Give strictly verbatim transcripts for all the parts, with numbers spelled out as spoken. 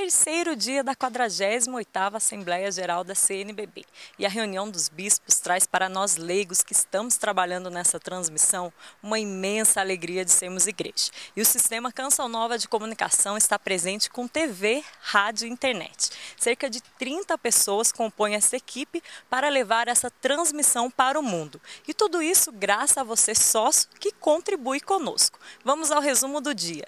terceiro dia da quadragésima oitava Assembleia Geral da C N B B. E a reunião dos bispos traz para nós leigos que estamos trabalhando nessa transmissão uma imensa alegria de sermos igreja. E o Sistema Canção Nova de Comunicação está presente com T V, rádio e internet. Cerca de trinta pessoas compõem essa equipe para levar essa transmissão para o mundo. E tudo isso graças a você, sócio, que contribui conosco. Vamos ao resumo do dia.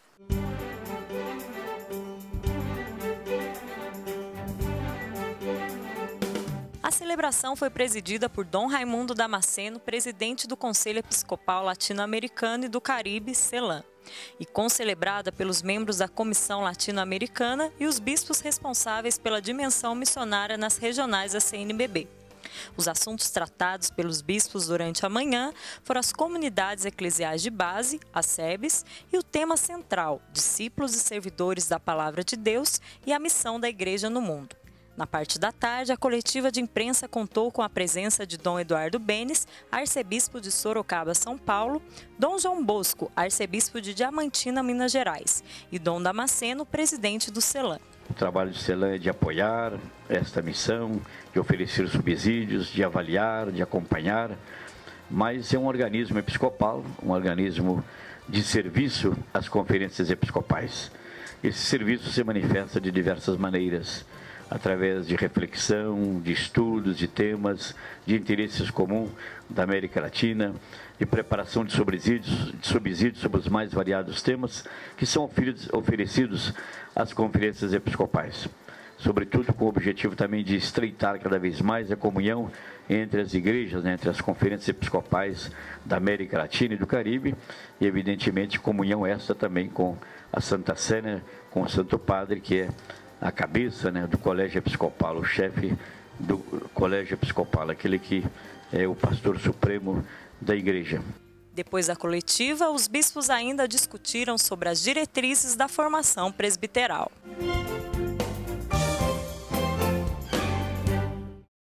A celebração foi presidida por Dom Raimundo Damasceno, presidente do Conselho Episcopal Latino-Americano e do Caribe, CELAM, e concelebrada pelos membros da Comissão Latino-Americana e os bispos responsáveis pela dimensão missionária nas regionais da C N B B. Os assuntos tratados pelos bispos durante a manhã foram as comunidades eclesiais de base, as S E Bs, e o tema central, discípulos e servidores da Palavra de Deus e a missão da Igreja no mundo. Na parte da tarde, a coletiva de imprensa contou com a presença de Dom Eduardo Benes, arcebispo de Sorocaba, São Paulo, Dom João Bosco, arcebispo de Diamantina, Minas Gerais, e Dom Damasceno, presidente do CELAM. O trabalho do CELAM é de apoiar esta missão, de oferecer subsídios, de avaliar, de acompanhar, mas é um organismo episcopal, um organismo de serviço às conferências episcopais. Esse serviço se manifesta de diversas maneiras, através de reflexão, de estudos, de temas, de interesses comuns da América Latina, de preparação de subsídios, de subsídios sobre os mais variados temas que são oferecidos às conferências episcopais. Sobretudo com o objetivo também de estreitar cada vez mais a comunhão entre as igrejas, né, entre as conferências episcopais da América Latina e do Caribe, e evidentemente comunhão essa também com a Santa Sé, né, com o Santo Padre, que é a cabeça, né, do Colégio Episcopal, o chefe do Colégio Episcopal, aquele que é o pastor supremo da igreja. Depois da coletiva, os bispos ainda discutiram sobre as diretrizes da formação presbiteral.